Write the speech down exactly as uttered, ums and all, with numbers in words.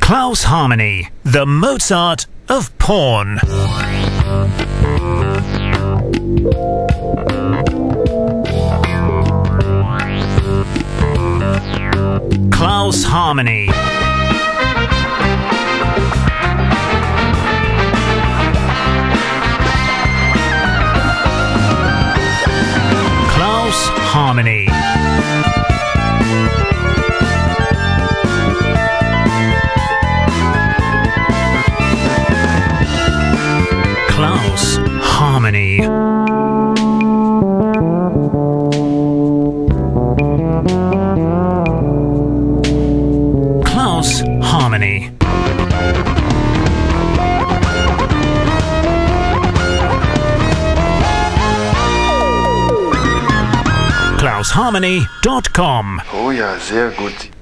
Klaus Harmony, the Mozart of porn. Klaus Harmony. Klaus Harmony. Klaus Harmony. Klaus Harmony. klaus harmony dot com. Oh ja, sehr gut.